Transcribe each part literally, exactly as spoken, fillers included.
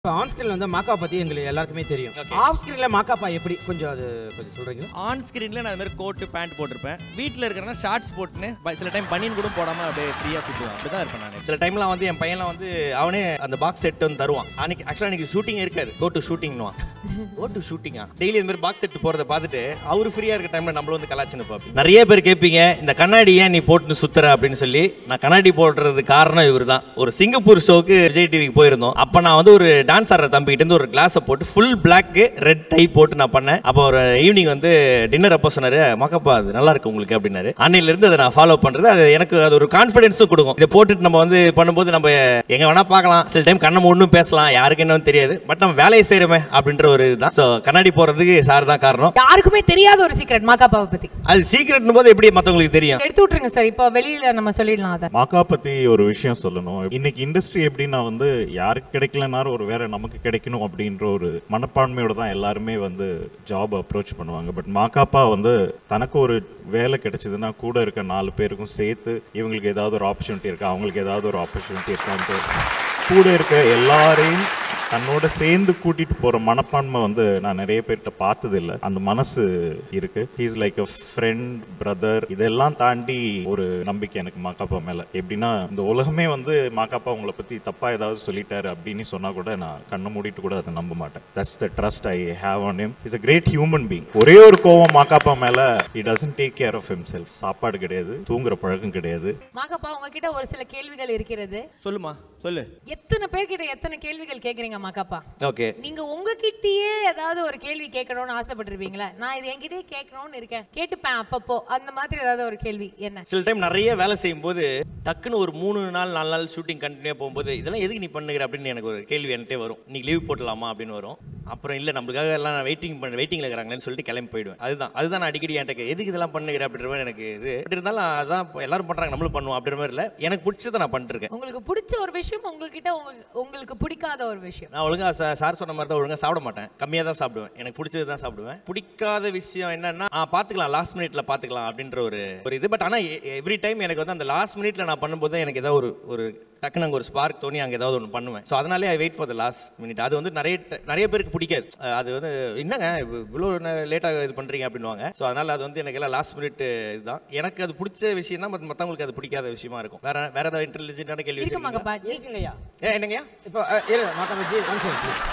On ஸ்கிரீன்ல வந்து maca பத்தி எங்களுக்கு எல்லாருக்குமே தெரியும். ஆஃப் ஸ்கிரீன்ல மாக்காப்பா எப்படி கொஞ்சம் அது கொஞ்சம் சொல்றீங்க? ஆன் ஸ்கிரீன்ல நான் இந்த மாதிரி கோட் பேண்ட் போட்டுருப்பேன். வீட்ல இருக்கறனா ஷார்ட்ஸ் போட்டுன்னு சில டைம் பனியன் கூட போடாம அப்படியே ஃப்ரீயா சுத்துவேன். அப்படிதான் இருப்பேன் நான். சில டைம்லாம் வந்து என் பையன்லாம் வந்து அவனே அந்த பாக்ஸ் செட் வந்து தருவான். அன்னைக்கு ஆக்சுவலா எனக்கு ஷூட்டிங் இருக்காது. கோ டு ஷூட்டிங்னுவான். கோ டு ஷூட்டிங்கா டெய்லி இந்த மாதிரி பாக்ஸ் செட் போறத பார்த்துட்டு அவரு ஃப்ரீயா இருக்க டைம்ல நம்மள வந்து கலாச்சின்னு பாப்போம். நிறைய பேர் கேட்பீங்க இந்த கண்ணாடி ஏன் நீ போட்டு சுத்துற அப்படின்னு சொல்லி. நான் கண்ணாடி போடுறது காரணம் இவர் தான். ஒரு சிங்கப்பூர் ஷோக்கு விஜய் டிவிக்கு போயிருந்தோம். அப்ப நான் வந்து ஒரு டான்ஸ் ஆடுற தம்பிக்கிட்ட ஒரு கிளாஸை போட்டு ஃபுல் பிளாக் ரெட் டை போட்டு நான் பண்ணேன். அப்போ ஒரு ஈவினிங் வந்து டின்னர் அப்போ சொன்னாரு, மக்கப்பா அது நல்லா இருக்கு உங்களுக்கு அப்படின்னாரு. அன்னையில இருந்து அதை நான் ஃபாலோ பண்றது. அது எனக்கு அது ஒரு கான்ஃபிடன்ஸும் கொடுக்கும். இதை போட்டுட்டு நம்ம வந்து பண்ணும்போது நம்ம எங்க வேணா பார்க்கலாம். சில டைம் கண்ணை ஒன்றும் பேசலாம், யாருக்கு என்னன்னு தெரியாது. பட் நம்ம வேலையை செய்யறோமே அப்படின்ற ஒரு இதுதான். ஸோ கண்ணாடி போறதுக்கு சார் தான் காரணம். யாருக்குமே தெரியாத ஒரு சீக்ரெட் மாக்காப்பாவை பத்தி. அது சீக்ரெட்னு போது எப்படி மற்றவங்களுக்கு தெரியும்? எடுத்து விட்டுருங்க சார். இப்போ வெளியில நம்ம சொல்லிடலாம். அதை மாக்கா பத்தி ஒரு விஷயம் சொல்லணும். இன்னைக்கு இண்டஸ்ட்ரி எப்படின்னா வந்து யாருக்கு கிடைக்கலனாலும் ஒரு வேற நமக்கு கிடைக்கணும் அப்படின்ற ஒரு மனப்பான்மையோட தான் எல்லாருமே வந்து ஜாப் அப்ரோச் பண்ணுவாங்க. பட் மாக்காப்பா வந்து தனக்கு ஒரு வேலை கிடைச்சதுன்னா கூட இருக்க நாலு பேருக்கும் சேர்த்து இவங்களுக்கு ஏதாவது ஒரு ஆப்பர்ச்சுனிட்டி இருக்கா, அவங்களுக்கு ஏதாவது ஒரு ஆப்பர்ச்சுனிட்டி இருக்கான்ட்டு கூட இருக்க எல்லாரையும் தன்னோட சேர்ந்து கூட்டிட்டு போற மனப்பான்மை வந்து நான் நிறைய பேர்கிட்ட பார்த்தது இல்லை. அந்த மனசு இருக்கு. He's like a friend, brother. இதெல்லாம் தாண்டி ஒரு நம்பிக்கை எனக்கு மாக்காப்பா மேல. எப்படின்னா இந்த உலகமே வந்து மாக்காப்பா உங்களை பத்தி தப்பா ஏதாவது சொல்லிட்டாரு அப்படின்னு சொன்னா கூட நான் கண்ணை மூடிட்டு கூட அதை நம்ப மாட்டேன். That's the trust I have on him. Is a great human being. ஒரே ஒரு கோவம் மாக்காப்பா மேல, he doesn't take care of himself. சாப்பாடு கிடையாது, தூங்குற பழக்கம் கிடையாது. மாக்காப்பா உங்ககிட்ட ஒரு சில கேள்விகள் இருக்கிறது. சொல்லுமா சொல்லு. எத்தனை பேர்கிட்ட எத்தனை கேள்விகள் கேக்குறீங்க மாக்காப்பா? ஓகே, நீங்க உங்ககிட்டயே ஏதாவது ஒரு கேள்வி கேட்கணும்னு ஆசைப்பட்டிருப்பீங்களா? நான் இது என்கிட்டயே கேட்கணும்னு இருக்கேன், கேட்டுப்பேன் அப்பப்போ, அந்த மாதிரி ஏதாவது ஒரு கேள்வி என்ன? சில டைம் நிறைய வேலை செய்யும் போது டக்குன்னு ஒரு மூணு நாள் நாலு நாள் ஷூட்டிங் கண்டினியூ போகும்போது இதெல்லாம் எதுக்கு நீ பண்ணுகிற அப்படின்னு எனக்கு ஒரு கேள்வி என்கிட்டே வரும். நீ லீவ் போட்டலாமா அப்படின்னு வரும். அப்புறம் இல்லை நம்மளுக்காக எல்லாம் வெயிட்டிங் பண்ண வெயிட்டிங்கில் இருக்கிறாங்களேன்னு சொல்லிட்டு கிளம்பி போயிடுவேன். அதுதான் அதுதான் நான் அடிக்கடி என்கிட்ட எதுக்கு இதெல்லாம் பண்ணுகிற அப்படின்ற மாதிரி எனக்கு இது. அப்படி இருந்தாலும் அதான் எல்லாரும் பண்ணுறாங்க, நம்மளும் பண்ணுவோம் அப்படின்ற மாதிரி இல்லை. எனக்கு பிடிச்சதை நான் பண்ணிருக்கேன். உங்களுக்கு பிடிச்ச ஒரு விஷயம், உங்ககிட்ட உங்களுக்கு பிடிக்காத ஒரு விஷயம். நான் ஒழுங்கா சார் சொன்ன மாதிரி தான் ஒழுங்கா சாப்பிட மாட்டேன். கம்மியாக தான் சாப்பிடுவேன். எனக்கு பிடிச்சது தான் சாப்பிடுவேன். பிடிக்காத விஷயம் என்னன்னா பார்த்துக்கலாம், லாஸ்ட் மினிட்ல பார்த்துக்கலாம் அப்படின்ற ஒரு ஒரு இது. பட் ஆனால் எவ்ரி டைம் எனக்கு வந்து அந்த லாஸ்ட் மினிட்ல நான் பண்ணும்போது எனக்கு ஏதாவது ஒரு ஒரு டக்குன்னு அங்கே ஒரு ஸ்பார்க் தோணி அங்கே ஏதாவது ஒன்று பண்ணுவேன். ஸோ அதனாலே I wait for the last minute. அது வந்து நிறைய நிறைய பேருக்கு பிடிக்காது. அது வந்து என்னங்க இவ்வளோ லேட்டாக இது பண்ணுறீங்க அப்படின்வாங்க. ஸோ அதனால் அது வந்து எனக்கு எல்லாம் லாஸ்ட் மினிட் இதுதான். எனக்கு அது பிடிச்ச விஷயம் தான், மற்றவங்களுக்கு அது பிடிக்காத விஷயமா இருக்கும். வேற வேற ஏதாவது இன்டெலிஜென்ட்டான கேள்வி இருக்குங்கய்யா. ஏ என்னங்கய்யா? இப்போ மாக்கா பத்தி ஒன் செகண்ட்.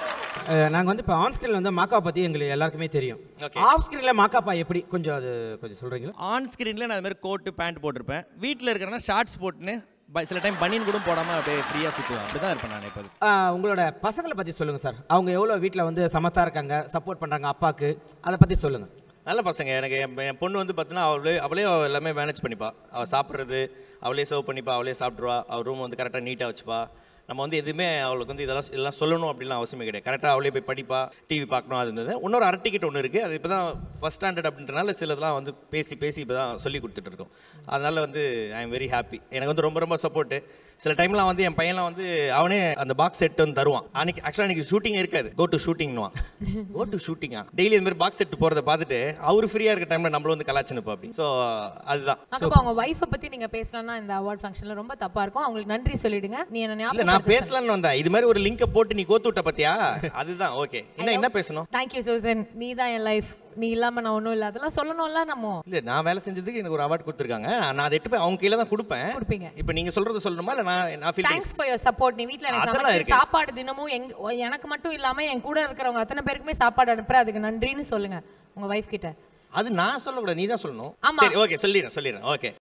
நாங்கள் வந்து இப்போ ஆன் ஸ்கிரீன்ல வந்து மாக்கா பத்தி எங்களுக்கு எல்லாருக்குமே தெரியும். ஆஃப் ஸ்கிரீன்ல மாக்காப்பா எப்படி கொஞ்சம் அது கொஞ்சம் சொல்றீங்களா? ஆன் ஸ்கிரீன்ல நான் இந்த மாதிரி கோட் பேண்ட் போட்டிருப்பேன். வீட்டில் இருக்கிறனா ஷார்ட்ஸ் போட்டுன்னு சில டைம் பனியன் கூட போடாம அப்படியே ஃப்ரீயா சுத்துவேன். அப்படிதான் இருப்பேன் நான். இப்போ உங்களோட பசங்களை பத்தி சொல்லுங்க சார். அவங்க எவ்வளோ வீட்டில் வந்து சமத்தா இருக்காங்க, சப்போர்ட் பண்றாங்க அப்பாவுக்கு, அதை பத்தி சொல்லுங்க. நல்ல பசங்க. எனக்கு என் பொண்ணு வந்து பார்த்தீங்கன்னா அவளே அவளே எல்லாமே மேனேஜ் பண்ணிப்பா. அவள் சாப்பிட்றது அவளே சர்வ் பண்ணிப்பா, அவளே சாப்பிட்ருவா. அவள் ரூம் வந்து கரெக்டாக நீட்டாக வச்சுப்பா. நம்ம வந்து எதுவுமே அவளுக்கு வந்து இதெல்லாம் இதெல்லாம் சொல்லணும் அப்படின்லாம் அவசியமே கிடையாது. கரெக்டாக அவளே போய் படிப்பா, டிவி பார்க்கணும். அது இருந்தது. இன்னொரு அரை டிக்கெட் ஒன்று இருக்குது. அது இப்போ தான் ஃபஸ்ட் ஸ்டாண்டர்ட் அப்படின்றனால சிலதெல்லாம் வந்து பேசி பேசி இப்போ தான் சொல்லி கொடுத்துட்டு இருக்கோம். அதனால் வந்து ஐ எம் வெரி ஹாப்பி. எனக்கு வந்து ரொம்ப ரொம்ப சப்போர்ட்டு. சில டைம்லாம் வந்து என் பையன்லாம் வந்து அவனே அந்த பாக்ஸ் செட் வந்து தருவான். அன்னைக்கு ஆக்சுவலாக எனக்கு ஷூட்டிங் இருக்காது. கோ டு ஷூட்டிங்னுவான். கோ டு ஷூட்டிங்கா டெய்லி இந்த மாதிரி பாக்ஸ் செட் போகிறத பார்த்துட்டு அவர் ஃப்ரீயாக இருக்க டைமில் நம்மள வந்து கலாச்சின்னு அப்படி. ஸோ அதுதான். அவங்க ஒய்ஃபை பற்றி நீங்கள் பேசலாம்னா இந்த அவார்ட் ஃபங்க்ஷனில் ரொம்ப தப்பாக இருக்கும். அவங்களுக்கு நன்றி சொல்லிடுங்க. நீ என்ன ஞாபகம்? நான் பேசலான்னு வந்தேன். இது மாதிரி ஒரு லிங்கை போட்டு நீ கோத்து விட்ட பத்தியா? அதுதான். ஓகே, என்ன என்ன பேசணும்? Thank you Susan. நீ தான் என் லைஃப். நீ இல்லாம நான் ஒன்றும் இல்லை. அதெல்லாம் சொல்லணும்ல நம்ம. இல்லை, நான் வேலை செஞ்சதுக்கு எனக்கு ஒரு அவார்ட் கொடுத்துருக்காங்க. நான் அதை எட்டு போய் அவங்க கையில தான் கொடுப்பேன். கொடுப்பீங்க. இப்போ நீங்க சொல்றது சொல்லணுமா இல்லை நான் நான் feel thanks for your support. நீ வீட்டில் எனக்கு சமைச்சு சாப்பாடு தினமும் எங் எனக்கு மட்டும் இல்லாமல் என் கூட இருக்கிறவங்க அத்தனை பேருக்குமே சாப்பாடு அனுப்புற, அதுக்கு நன்றின்னு சொல்லுங்க உங்க வைஃப் கிட்ட. அது நான் சொல்லக்கூடாது, நீ தான் சொல்லணும். ஆமா, சரி ஓகே, சொல்லிடுறேன் சொல்லிடுறேன் ஓகே.